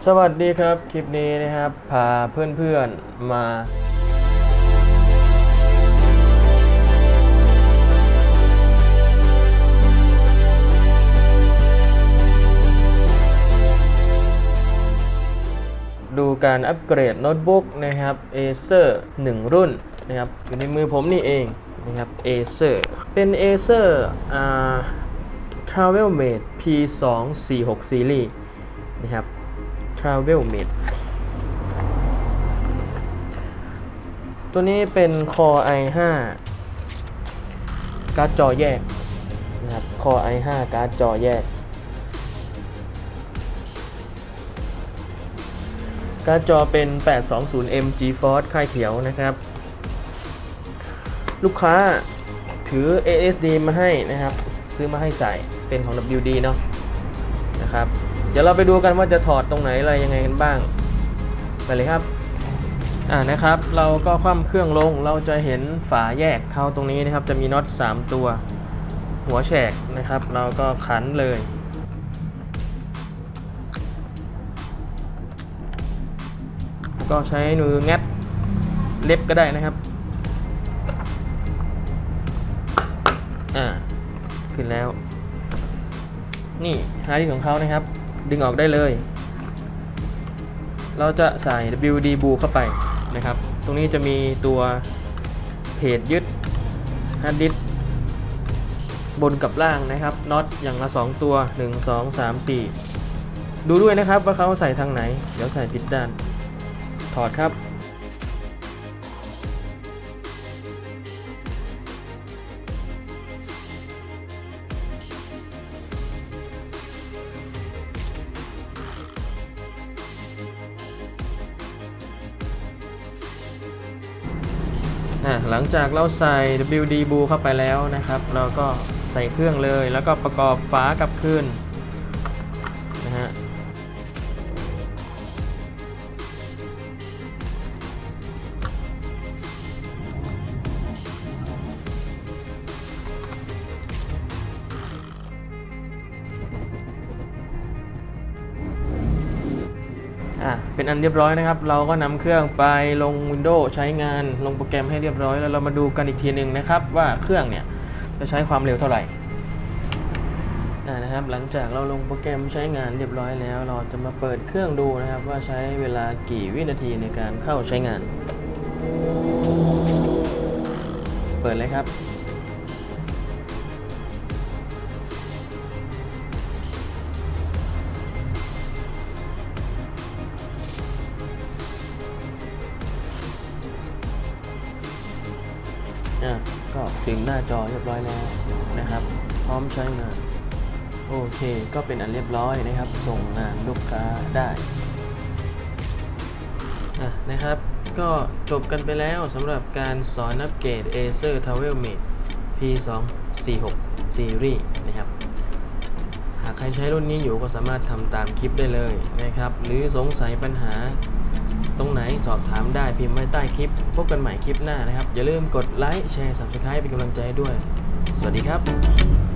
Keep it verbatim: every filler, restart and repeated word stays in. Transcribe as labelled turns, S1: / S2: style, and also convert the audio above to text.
S1: สวัสดีครับคลิปนี้นะครับพาเพื่อนๆมาดูการอัปเกรดโน้ตบุ๊กนะครับ Acer หนึ่งรุ่นนะครับอยู่ในมือผมนี่เองนะครับ Acer เป็น Acer อ่า Travelmate พี สองสี่หก Series นะครับ Travelmate ตัวนี้เป็น Core ไอ ห้า การ์ดจอแยกนะครับ Core ไอ ห้า การ์ดจอแยกการ์ดจอเป็น แปดสองศูนย์เอ็ม GeForce ค่ายเขียวนะครับลูกค้าถือ เอ เอส ดี มาให้นะครับซื้อมาให้ใส่เป็นของ ดับเบิลยู ดี เนาะนะครับเดี๋ยวเราไปดูกันว่าจะถอดตรงไหนอะไรยังไงกันบ้างไปเลยครับอ่านะครับเราก็คว่ำเครื่องลงเราจะเห็นฝาแยกเข้าตรงนี้นะครับจะมีน็อตสามตัวหัวแฉกนะครับเราก็ขันเลยก็ใช้มืองัดเล็บก็ได้นะครับอ่าขึ้นแล้วนี่ฮาร์ดดิสก์ของเขานะครับดึงออกได้เลยเราจะใส่ ดับเบิลยู ดี บู เข้าไปนะครับตรงนี้จะมีตัวเพจยึดฮาร์ดดิสก์บนกับล่างนะครับน็อตอย่างละสองตัวหนึ่ง สอง สาม สี่ดูด้วยนะครับว่าเขาใส่ทางไหนเดี๋ยวใส่ผิดด้านถอดครับหลังจากเราใส่ ดับเบิลยู ดี บู เข้าไปแล้วนะครับเราก็ใส่เครื่องเลยแล้วก็ประกอบฝากลับคืนนะฮะอ่ะเป็นอันเรียบร้อยนะครับเราก็นำเครื่องไปลง Windows ใช้งานลงโปรแกรมให้เรียบร้อยแล้วเรามาดูกันอีกทีหนึ่งนะครับว่าเครื่องเนี่ยจะใช้ความเร็วเท่าไหร่อ่ะนะครับหลังจากเราลงโปรแกรมใช้งานเรียบร้อยแล้วเราจะมาเปิดเครื่องดูนะครับว่าใช้เวลากี่วินาทีในการเข้าใช้งานเปิดเลยครับก็ถึงหน้าจอเรียบร้อยแล้วนะครับพร้อมใช้งานโอเคก็เป็นอันเรียบร้อยนะครับส่งงานลูกค้าได้อ่ะนะครับก็จบกันไปแล้วสำหรับการสอนอัปเกรด Acer Travelmate พี สองสี่หก Series นะครับหากใครใช้รุ่นนี้อยู่ก็สามารถทำตามคลิปได้เลยนะครับหรือสงสัยปัญหาตรงไหนสอบถามได้พิมพ์ไว้ใต้คลิปพบกันใหม่คลิปหน้านะครับอย่าลืมกดไลค์แชร์ ซับสไครบ์ เป็นกำลังใจด้วยสวัสดีครับ